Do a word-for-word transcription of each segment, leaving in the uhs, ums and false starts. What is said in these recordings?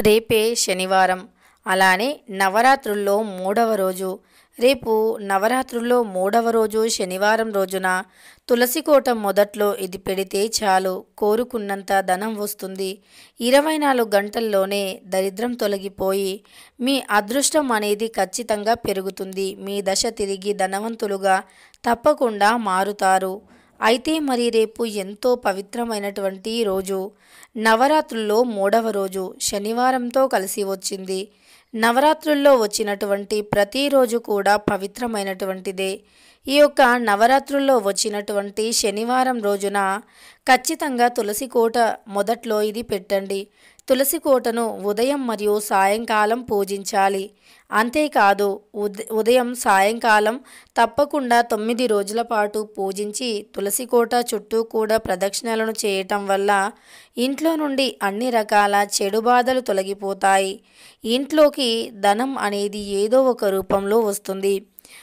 రేపే శనివారం, అలానే నవరాత్రుల్లో మూడవ రోజు. రేపు నవరాత్రుల్లో మూడవ రోజు శనివారం రోజున తులసికోట మొదట్లో ఇది పెడితే చాలు, కోరుకున్నంత ధనం వస్తుంది. ఇరవై నాలుగు గంటల్లోనే దరిద్రం తొలగిపోయి మీ అదృష్టం అనేది ఖచ్చితంగా పెరుగుతుంది. మీ దశ తిరిగి ధనవంతులుగా తప్పకుండా మారుతారు. అయితే మరి రేపు ఎంతో పవిత్రమైనటువంటి రోజు, నవరాత్రుల్లో మూడవ రోజు శనివారంతో కలిసి వచ్చింది. నవరాత్రుల్లో వచ్చినటువంటి ప్రతిరోజు కూడా పవిత్రమైనటువంటిదే. ఈ యొక్క నవరాత్రుల్లో వచ్చినటువంటి శనివారం రోజున ఖచ్చితంగా తులసి కోట మొదట్లో ఇది పెట్టండి. తులసి కోటను ఉదయం మరియు సాయంకాలం పూజించాలి. అంతేకాదు ఉద ఉదయం సాయంకాలం తప్పకుండా తొమ్మిది రోజుల పాటు పూజించి తులసి కోట చుట్టూ కూడా ప్రదక్షిణలను చేయటం వల్ల ఇంట్లో నుండి అన్ని రకాల చెడు బాధలు తొలగిపోతాయి. ఇంట్లోకి ధనం అనేది ఏదో ఒక రూపంలో వస్తుంది.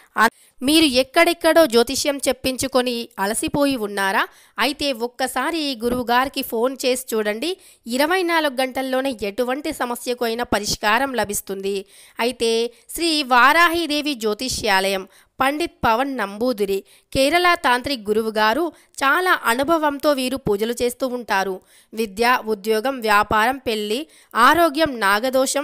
మీరు ఎక్కడెక్కడో జ్యోతిష్యం చెప్పించుకొని అలసిపోయి ఉన్నారా? అయితే ఒక్కసారి గురువుగారికి ఫోన్ చేసి చూడండి. ఇరవై నాలుగు గంటల్లోనే ఎటువంటి సమస్యకు అయినా పరిష్కారం లభిస్తుంది. అయితే శ్రీ వారాహిదేవి జ్యోతిష్యాలయం పండిత్ పవన్ నంబూదిరి కేరళ తాంత్రిక్ గురువు గారు చాలా అనుభవంతో వీరు పూజలు చేస్తూ ఉంటారు. విద్య, ఉద్యోగం, వ్యాపారం, పెళ్లి, ఆరోగ్యం, నాగదోషం,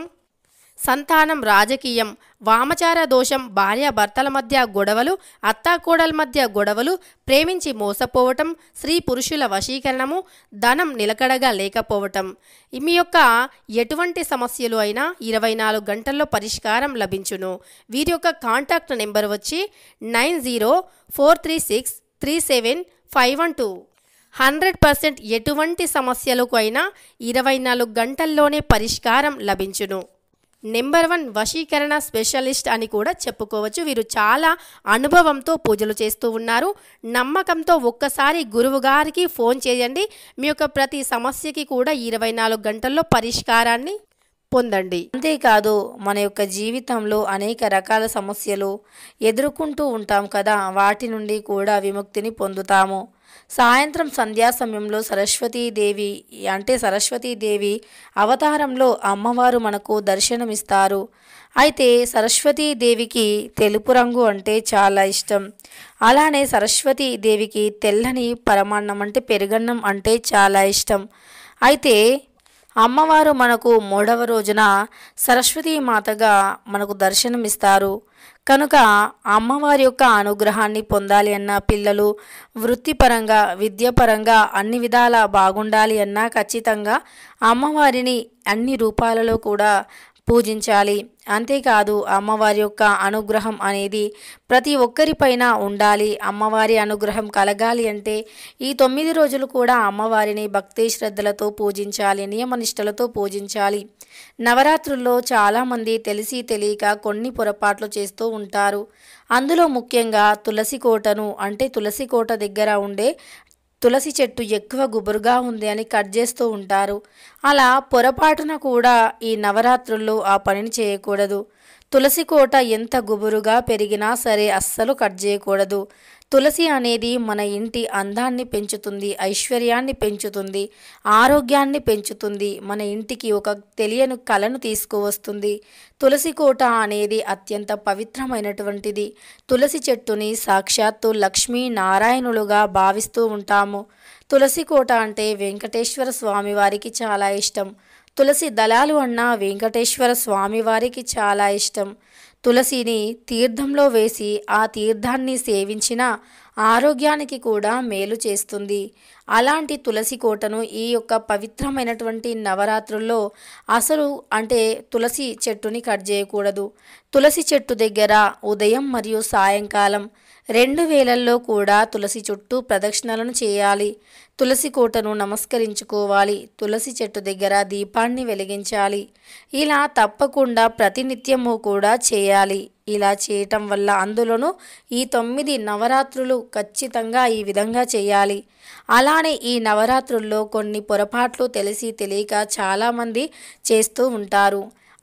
సంతానం, రాజకీయం, వామచార దోషం, భార్యాభర్తల మధ్య గొడవలు, అత్తాకోడల మధ్య గొడవలు, ప్రేమించి మోసపోవటం, స్త్రీ పురుషుల వశీకరణము, ధనం నిలకడగా లేకపోవటం, మీ యొక్క ఎటువంటి సమస్యలు అయినా ఇరవై నాలుగు గంటల్లో పరిష్కారం లభించును. వీరి యొక్క కాంటాక్ట్ నెంబర్ వచ్చి nine zero four three six three seven five one two. Hundred percent ఎటువంటి సమస్యలకు అయినా ఇరవై నాలుగు గంటల్లోనే పరిష్కారం లభించును. నెంబర్ వన్ వశీకరణ స్పెషలిస్ట్ అని కూడా చెప్పుకోవచ్చు. వీరు చాలా అనుభవంతో పూజలు చేస్తూ ఉన్నారు. నమ్మకంతో ఒక్కసారి గురువు గారికి ఫోన్ చేయండి. మీ యొక్క ప్రతి సమస్యకి కూడా ఇరవై నాలుగు గంటల్లో పరిష్కారాన్ని పొందండి. అంతేకాదు మన యొక్క జీవితంలో అనేక రకాల సమస్యలు ఎదుర్కొంటూ ఉంటాం కదా, వాటి నుండి కూడా విముక్తిని పొందుతాము. సాయంత్రం సంధ్యా సమయంలో సరస్వతీదేవి అంటే సరస్వతీదేవి అవతారంలో అమ్మవారు మనకు దర్శనమిస్తారు. అయితే సరస్వతీదేవికి తెలుపు రంగు అంటే చాలా ఇష్టం. అలానే సరస్వతీదేవికి తెల్లని పరమాన్నం అంటే పెరుగన్నం అంటే చాలా ఇష్టం. అయితే అమ్మవారు మనకు మూడవ రోజున సరస్వతీ మాతగా మనకు దర్శనమిస్తారు. కనుక అమ్మవారి యొక్క అనుగ్రహాన్ని పొందాలి అన్న, పిల్లలు వృత్తిపరంగా, విద్యాపరంగా అన్ని విధాలా బాగుండాలి అన్నా ఖచ్చితంగా అమ్మవారిని అన్ని రూపాలలో కూడా పూజించాలి. అంతేకాదు అమ్మవారి యొక్క అనుగ్రహం అనేది ప్రతి ఒక్కరిపైన ఉండాలి. అమ్మవారి అనుగ్రహం కలగాలి అంటే ఈ తొమ్మిది రోజులు కూడా అమ్మవారిని భక్తి శ్రద్ధలతో పూజించాలి, నియమనిష్టలతో పూజించాలి. నవరాత్రుల్లో చాలామంది తెలిసి తెలియక కొన్ని పొరపాట్లు చేస్తూ ఉంటారు. అందులో ముఖ్యంగా తులసి కోటను అంటే తులసి కోట దగ్గర ఉండే తులసి చెట్టు ఎక్కువ గుబురుగా ఉంది అని కట్ చేస్తూ ఉంటారు. అలా పొరపాటున కూడా ఈ నవరాత్రుల్లో ఆ పనిని చేయకూడదు. తులసి కోట ఎంత గుబురుగా పెరిగినా సరే అస్సలు కట్ చేయకూడదు. తులసి అనేది మన ఇంటి అందాన్ని పెంచుతుంది, ఐశ్వర్యాన్ని పెంచుతుంది, ఆరోగ్యాన్ని పెంచుతుంది, మన ఇంటికి ఒక తెలియని కళను తీసుకువస్తుంది. తులసి కోట అనేది అత్యంత పవిత్రమైనటువంటిది. తులసి చెట్టుని సాక్షాత్తు లక్ష్మీ నారాయణులుగా భావిస్తూ ఉంటాము. తులసి కోట అంటే వెంకటేశ్వర స్వామి వారికి చాలా ఇష్టం. తులసి దళాలు అన్న వెంకటేశ్వర స్వామి వారికి చాలా ఇష్టం. తులసిని తీర్థంలో వేసి ఆ తీర్థాన్ని సేవించిన ఆరోగ్యానికి కూడా మేలు చేస్తుంది. అలాంటి తులసి కోటను ఈ యొక్క పవిత్రమైనటువంటి నవరాత్రుల్లో అసలు అంటే తులసి చెట్టుని కట్ చేయకూడదు. తులసి చెట్టు దగ్గర ఉదయం మరియు సాయంకాలం రెండు వేళల్లో కూడా తులసి చుట్టూ ప్రదక్షిణలను చేయాలి. తులసి కోటను నమస్కరించుకోవాలి. తులసి చెట్టు దగ్గర దీపాన్ని వెలిగించాలి. ఇలా తప్పకుండా ప్రతినిత్యము కూడా చేయాలి. ఇలా చేయటం వల్ల అందులోనూ ఈ తొమ్మిది నవరాత్రులు ఖచ్చితంగా ఈ విధంగా చేయాలి. అలానే ఈ నవరాత్రుల్లో కొన్ని పొరపాట్లు తెలిసి తెలియక చాలామంది చేస్తూ ఉంటారు.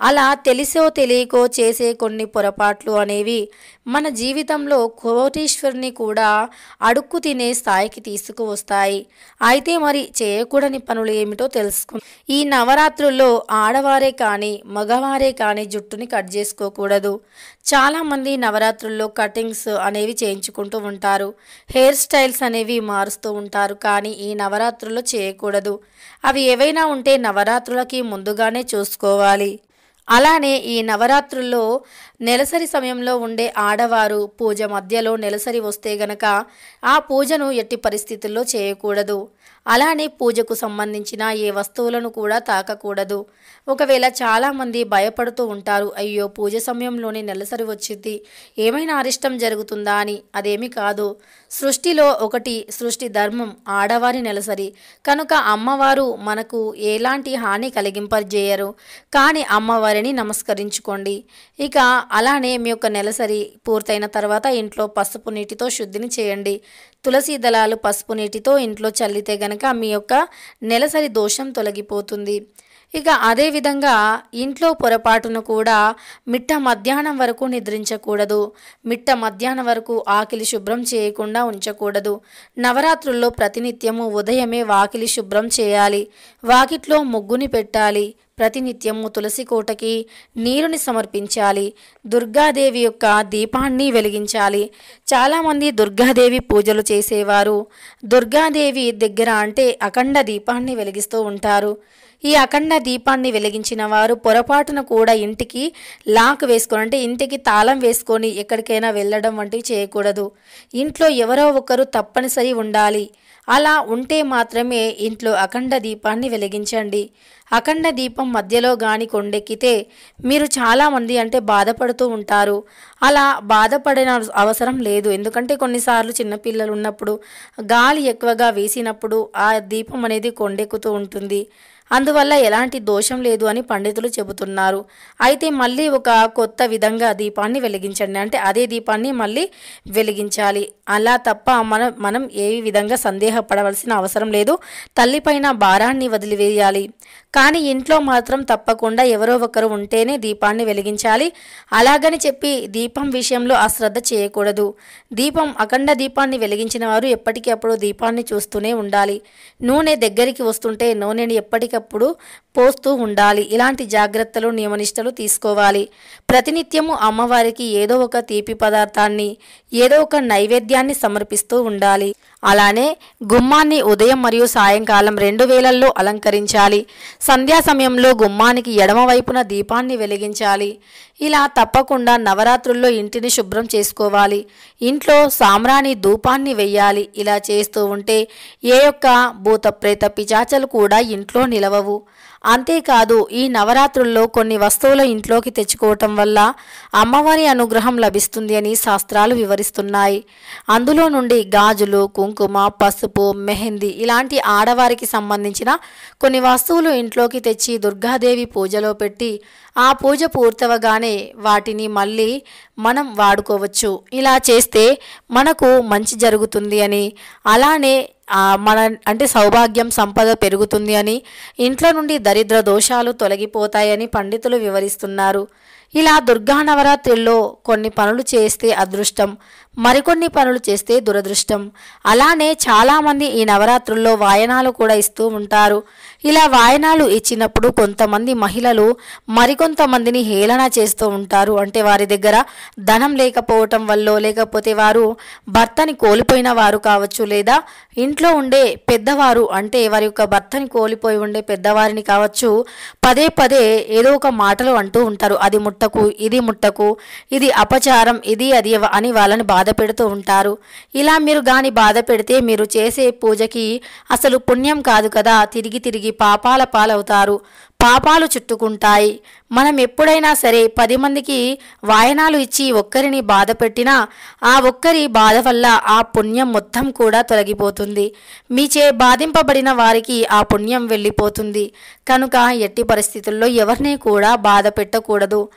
అలా తెలిసో తెలియకో చేసే కొన్ని పొరపాట్లు అనేవి మన జీవితంలో కోటీశ్వరుని కూడా అడుక్కు తినే స్థాయికి తీసుకువస్తాయి. అయితే మరి చేయకూడని పనులు ఏమిటో తెలుసుకుందాం. ఈ నవరాత్రుల్లో ఆడవారే కానీ మగవారే కానీ జుట్టుని కట్ చేసుకోకూడదు. చాలామంది నవరాత్రుల్లో కటింగ్స్ అనేవి చేయించుకుంటూ ఉంటారు, హెయిర్ స్టైల్స్ అనేవి మారుస్తూ ఉంటారు. కానీ ఈ నవరాత్రుల్లో చేయకూడదు. అవి ఏవైనా ఉంటే నవరాత్రులకి ముందుగానే చూసుకోవాలి. అలానే ఈ నవరాత్రుల్లో నెలసరి సమయంలో ఉండే ఆడవారు పూజ మధ్యలో నెలసరి వస్తే గనక ఆ పూజను ఎట్టి పరిస్థితుల్లో చేయకూడదు. అలానే పూజకు సంబంధించిన ఏ వస్తువులను కూడా తాకకూడదు. ఒకవేళ చాలామంది భయపడుతూ ఉంటారు, అయ్యో పూజ సమయంలోనే నెలసరి వచ్చింది, ఏమైనా అరిష్టం జరుగుతుందా అని. అదేమీ కాదు. సృష్టిలో ఒకటి సృష్టి ధర్మం ఆడవారి నెలసరి కనుక అమ్మవారు మనకు ఎలాంటి హాని కలిగింపజేయరు. కానీ అమ్మవారిని నమస్కరించుకోండి. ఇక అలానే మీ యొక్క నెలసరి పూర్తయిన తర్వాత ఇంట్లో పసుపు నీటితో శుద్ధిని చేయండి. తులసి దళాలు పసుపు నీటితో ఇంట్లో చల్లితే గనక మీ యొక్క నెలసరి దోషం తొలగిపోతుంది. ఇక అదేవిధంగా ఇంట్లో పొరపాటును కూడా మిట్ట మధ్యాహ్నం వరకు నిద్రించకూడదు. మిట్ట మధ్యాహ్నం వరకు ఆకిలి శుభ్రం చేయకుండా ఉంచకూడదు. నవరాత్రుల్లో ప్రతినిత్యము ఉదయమే వాకిలి శుభ్రం చేయాలి. వాకిట్లో ముగ్గుని పెట్టాలి. ప్రతినిత్యము తులసి కోటకి నీరుని సమర్పించాలి. దుర్గాదేవి యొక్క దీపాన్ని వెలిగించాలి. చాలామంది దుర్గాదేవి పూజలు చేసేవారు దుర్గాదేవి దగ్గర అంటే అఖండ దీపాన్ని వెలిగిస్తూ ఉంటారు. ఈ అఖండ దీపాన్ని వెలిగించిన వారు పొరపాటున కూడా ఇంటికి లాక్ వేసుకొని అంటే ఇంటికి తాళం వేసుకొని ఎక్కడికైనా వెళ్ళడం వంటివి చేయకూడదు. ఇంట్లో ఎవరో ఒకరు తప్పనిసరి ఉండాలి. అలా ఉంటే మాత్రమే ఇంట్లో అఖండ దీపాన్ని వెలిగించండి. అఖండ దీపం మధ్యలో గాని కొండెక్కితే మీరు చాలామంది అంటే బాధపడుతూ ఉంటారు. అలా బాధపడిన అవసరం లేదు. ఎందుకంటే కొన్నిసార్లు చిన్నపిల్లలు ఉన్నప్పుడు గాలి ఎక్కువగా వీసినప్పుడు ఆ దీపం అనేది కొండెక్కుతూ ఉంటుంది. అందువల్ల ఎలాంటి దోషం లేదు అని పండితులు చెబుతున్నారు. అయితే మళ్ళీ ఒక కొత్త విధంగా దీపాన్ని వెలిగించండి. అంటే అదే దీపాన్ని మళ్ళీ వెలిగించాలి. అలా తప్ప మనం మనం ఏ విధంగా సందేహపడవలసిన అవసరం లేదు. తల్లిపైన భారాన్ని వదిలివేయాలి. కానీ ఇంట్లో మాత్రం తప్పకుండా ఎవరో ఒకరు ఉంటేనే దీపాన్ని వెలిగించాలి. అలాగని చెప్పి దీపం విషయంలో అశ్రద్ధ చేయకూడదు. దీపం అఖండ దీపాన్ని వెలిగించిన వారు ఎప్పటికప్పుడు దీపాన్ని చూస్తూనే ఉండాలి. నూనె దగ్గరికి వస్తుంటే నూనెని ఎప్పటికప్పుడు పోస్తూ ఉండాలి. ఇలాంటి జాగ్రత్తలు నియమనిష్టలు తీసుకోవాలి. ప్రతినిత్యము అమ్మవారికి ఏదో ఒక తీపి పదార్థాన్ని ఏదో ఒక నైవేద్యాన్ని సమర్పిస్తూ ఉండాలి. అలానే గుమ్మాన్ని ఉదయం మరియు సాయంకాలం రెండు వేళల్లో అలంకరించాలి. సంధ్యా సమయంలో గుమ్మానికి ఎడమవైపున దీపాన్ని వెలిగించాలి. ఇలా తప్పకుండా నవరాత్రుల్లో ఇంటిని శుభ్రం చేసుకోవాలి. ఇంట్లో సాంబ్రాణి ధూపాన్ని వెయ్యాలి. ఇలా చేస్తూ ఉంటే ఏ యొక్క భూత ప్రేత పిశాచాలు కూడా ఇంట్లో నిలవవు. అంతేకాదు ఈ నవరాత్రుల్లో కొన్ని వస్తువులు ఇంట్లోకి తెచ్చుకోవటం వల్ల అమ్మవారి అనుగ్రహం లభిస్తుంది అని శాస్త్రాలు వివరిస్తున్నాయి. అందులో నుండి గాజులు, కుంకుమ, పసుపు, మెహందీ ఇలాంటి ఆడవారికి సంబంధించిన కొన్ని వస్తువులు ఇంట్లోకి తెచ్చి దుర్గాదేవి పూజలో పెట్టి ఆ పూజ పూర్తవగానే వాటిని మళ్ళీ మనం వాడుకోవచ్చు. ఇలా చేస్తే మనకు మంచి జరుగుతుంది అని, అలానే మన అంటే సౌభాగ్యం సంపద పెరుగుతుంది అని, ఇంట్లో నుండి దరిద్ర దోషాలు తొలగిపోతాయని పండితులు వివరిస్తున్నారు. ఇలా దుర్గా నవరాత్రుల్లో కొన్ని పనులు చేస్తే అదృష్టం, మరికొన్ని పనులు చేస్తే దురదృష్టం. అలానే చాలామంది ఈ నవరాత్రుల్లో వాయనాలు కూడా ఇస్తూ ఉంటారు. ఇలా వాయనాలు ఇచ్చినప్పుడు కొంతమంది మహిళలు మరికొంతమందిని హేళన చేస్తూ ఉంటారు. అంటే వారి దగ్గర ధనం లేకపోవటం వల్ల, లేకపోతే వారు భర్తని కోల్పోయిన వారు కావచ్చు, లేదా ఇంట్లో ఉండే పెద్దవారు అంటే వారి యొక్క భర్తని కోల్పోయి ఉండే పెద్దవారిని కావచ్చు, పదే పదే ఏదో ఒక మాటలు అంటూ ఉంటారు. అది ముట్టకు, ఇది ముట్టకు, ఇది అపచారం, ఇది అది అని వాళ్ళని బాధ పెడుతూ ఉంటారు. ఇలా మీరు గాని బాధ పెడితే మీరు చేసే పూజకి అసలు పుణ్యం కాదు కదా, తిరిగి తిరిగి పాపాల పాలవుతారు, పాపాలు చుట్టుకుంటాయి. మనం ఎప్పుడైనా సరే పది మందికి వాయనాలు ఇచ్చి ఒక్కరిని బాధ పెట్టినా ఆ ఒక్కరి బాధ వల్ల ఆ పుణ్యం మొత్తం కూడా తొలగిపోతుంది. మీచే బాధింపబడిన వారికి ఆ పుణ్యం వెళ్ళిపోతుంది. కనుక ఎట్టి పరిస్థితుల్లో ఎవరిని కూడా బాధ పెట్టకూడదు.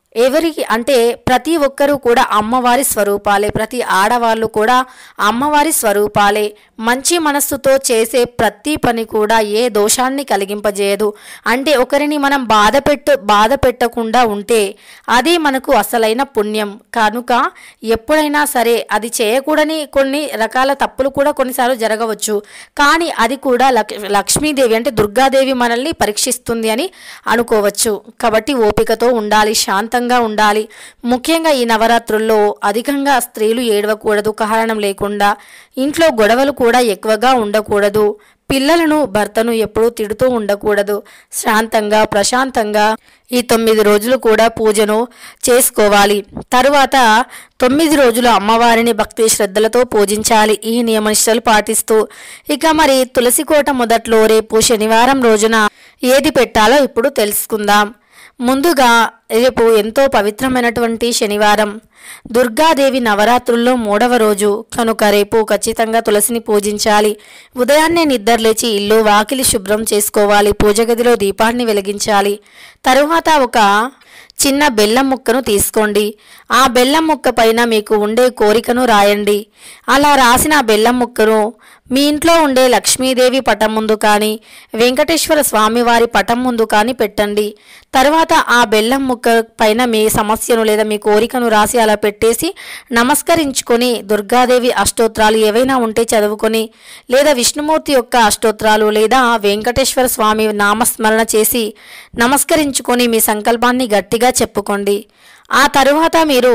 ఎవరికి అంటే ప్రతి ఒక్కరూ కూడా అమ్మవారి స్వరూపాలే, ప్రతి ఆడవాళ్ళు కూడా అమ్మవారి స్వరూపాలే. మంచి మనస్సుతో చేసే ప్రతి పని కూడా ఏ దోషాన్ని కలిగింపజేయదు. అంటే ఒకరిని మనం బాధ పెట్ట బాధ పెట్టకుండా ఉంటే అది మనకు అసలైన పుణ్యం. కనుక ఎప్పుడైనా సరే అది చేయకూడని కొన్ని రకాల తప్పులు కూడా కొన్నిసార్లు జరగవచ్చు. కానీ అది కూడా లక్ లక్ష్మీదేవి అంటే దుర్గాదేవి మనల్ని పరీక్షిస్తుంది అని అనుకోవచ్చు. కాబట్టి ఓపికతో ఉండాలి, శాంతంగా ఉండాలి. ముఖ్యంగా ఈ నవరాత్రుల్లో అధికంగా స్త్రీలు ఏడవకూడదు కారణం లేకుండా. ఇంట్లో గొడవలు కూడా ఎక్కువగా ఉండకూడదు. పిల్లలను భర్తను ఎప్పుడూ తిడుతూ ఉండకూడదు. శాంతంగా ప్రశాంతంగా ఈ తొమ్మిది రోజులు కూడా పూజను చేసుకోవాలి. తరువాత తొమ్మిది రోజులు అమ్మవారిని భక్తి శ్రద్ధలతో పూజించాలి ఈ నియమనిష్టలు పాటిస్తూ. ఇక మరి తులసి కోట మొదట్లో రేపు శనివారం రోజున ఏది పెట్టాలో ఇప్పుడు తెలుసుకుందాం. ముందుగా రేపు ఎంతో పవిత్రమైనటువంటి శనివారం, దుర్గాదేవి నవరాత్రుల్లో మూడవ రోజు కనుక రేపు ఖచ్చితంగా తులసిని పూజించాలి. ఉదయాన్నే నిద్రలేచి ఇల్లు వాకిలి శుభ్రం చేసుకోవాలి. పూజ గదిలో దీపాన్ని వెలిగించాలి. తరువాత ఒక చిన్న బెల్లం ముక్కను తీసుకోండి. ఆ బెల్లం ముక్క పైన మీకు ఉండే కోరికను రాయండి. అలా రాసిన బెల్లం ముక్కను మీ ఇంట్లో ఉండే లక్ష్మీదేవి పటం ముందు కానీ వెంకటేశ్వర స్వామివారి పటం ముందు కానీ పెట్టండి. తర్వాత ఆ బెల్లం ముక్క పైన మీ సమస్యను లేదా మీ కోరికను రాసి అలా పెట్టేసి నమస్కరించుకొని దుర్గాదేవి అష్టోత్రాలు ఏవైనా ఉంటే చదువుకొని లేదా విష్ణుమూర్తి యొక్క అష్టోత్రాలు లేదా వెంకటేశ్వర స్వామి నామస్మరణ చేసి నమస్కరించుకొని మీ సంకల్పాన్ని గట్టిగా చెప్పుకోండి. ఆ తరువాత మీరు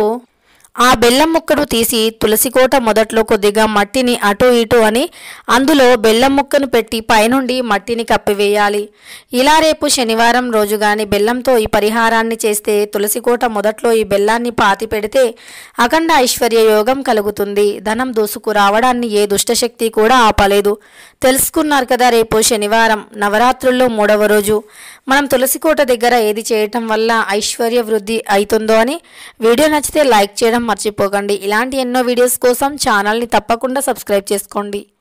ఆ బెల్లం ముక్కను తీసి తులసి కోట మొదట్లో కొద్దిగా మట్టిని అటు ఇటు అని అందులో బెల్లం ముక్కను పెట్టి పైనుండి మట్టిని కప్పివేయాలి. ఇలా రేపు శనివారం రోజు కానీ బెల్లంతో ఈ పరిహారాన్ని చేస్తే తులసి కోట మొదట్లో ఈ బెల్లాన్ని పాతి పెడితే అఖండ ఐశ్వర్య యోగం కలుగుతుంది. ధనం దూసుకు రావడాన్ని ఏ దుష్టశక్తి కూడా ఆపలేదు. తెలుసుకున్నారు కదా, రేపు శనివారం నవరాత్రుల్లో మూడవ రోజు మనం తులసి కోట దగ్గర ఏది చేయటం వల్ల ఐశ్వర్య వృద్ధి అవుతుందో అని. వీడియో నచ్చితే లైక్ చేయడం మర్చిపోకండి. ఇలాంటి ఎన్నో వీడియోస్ కోసం ఛానల్ని తప్పకుండా సబ్స్క్రైబ్ చేసుకోండి.